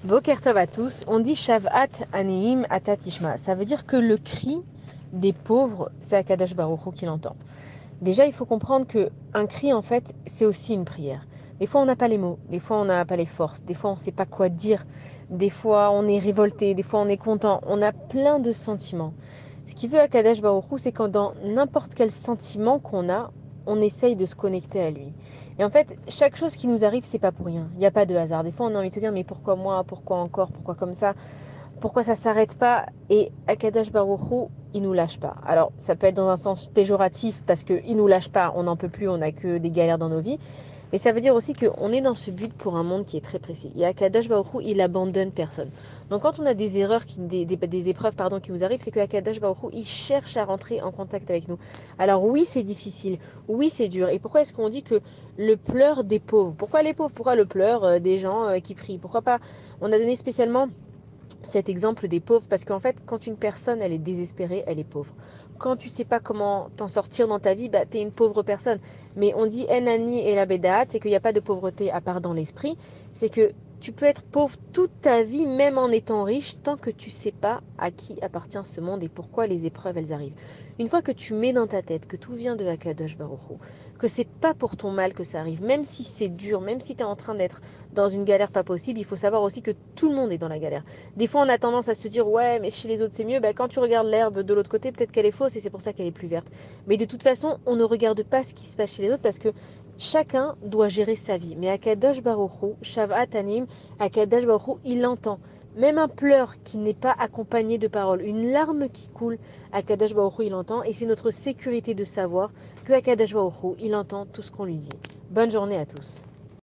Boker Tov à tous, on dit Shavat Aneim Atat Tishma. Ça veut dire que le cri des pauvres, c'est Akadosh Baruch Hu qui l'entend. Déjà, il faut comprendre que un cri, en fait, c'est aussi une prière. Des fois, on n'a pas les mots, des fois, on n'a pas les forces, des fois, on ne sait pas quoi dire, des fois, on est révolté, des fois, on est content. On a plein de sentiments. Ce qui veut Akadosh Baruch Hu, c'est quand dans n'importe quel sentiment qu'on a, on essaye de se connecter à lui. Et en fait, chaque chose qui nous arrive, c'est pas pour rien. Il n'y a pas de hasard. Des fois, on a envie de se dire, mais pourquoi moi? Pourquoi encore? Pourquoi comme ça? Pourquoi ça s'arrête pas? Et Akadosh Baruch Hu, il nous lâche pas. Alors, ça peut être dans un sens péjoratif parce qu'il nous lâche pas, on n'en peut plus, on n'a que des galères dans nos vies. Mais ça veut dire aussi qu'on est dans ce but pour un monde qui est très précis. Et Akadosh Baruch Hu, il abandonne personne. Donc quand on a des erreurs, des épreuves qui nous arrivent, c'est que Akadosh Baruch Hu, il cherche à rentrer en contact avec nous. Alors oui, c'est difficile, oui, c'est dur. Et pourquoi est-ce qu'on dit que le pleur des pauvres? Pourquoi les pauvres? Pourquoi le pleur des gens qui prient? Pourquoi pas? On a donné spécialement cet exemple des pauvres parce qu'en fait, quand une personne, elle est désespérée, elle est pauvre. Quand tu sais pas comment t'en sortir dans ta vie, bah, tu es une pauvre personne. Mais on dit Enani et la Bédaat, c'est qu'il n'y a pas de pauvreté à part dans l'esprit. C'est que tu peux être pauvre toute ta vie, même en étant riche, tant que tu sais pas à qui appartient ce monde et pourquoi les épreuves, elles arrivent. Une fois que tu mets dans ta tête que tout vient de Akadosh Baruch Hu, que c'est pas pour ton mal que ça arrive, même si c'est dur, même si tu es en train d'être dans une galère pas possible, il faut savoir aussi que tout le monde est dans la galère. Des fois, on a tendance à se dire, ouais, mais chez les autres, c'est mieux. Bah, quand tu regardes l'herbe de l'autre côté, peut-être qu'elle est fausse et c'est pour ça qu'elle est plus verte. Mais de toute façon, on ne regarde pas ce qui se passe chez les autres parce que chacun doit gérer sa vie. Mais Akadosh Baruch Hu, Shavat Anim, Akadosh Baruch Hu, il entend. Même un pleur qui n'est pas accompagné de paroles, une larme qui coule, Akadosh Baruch Hu, il entend. Et c'est notre sécurité de savoir que Akadosh Baruch Hu, il entend tout ce qu'on lui dit. Bonne journée à tous.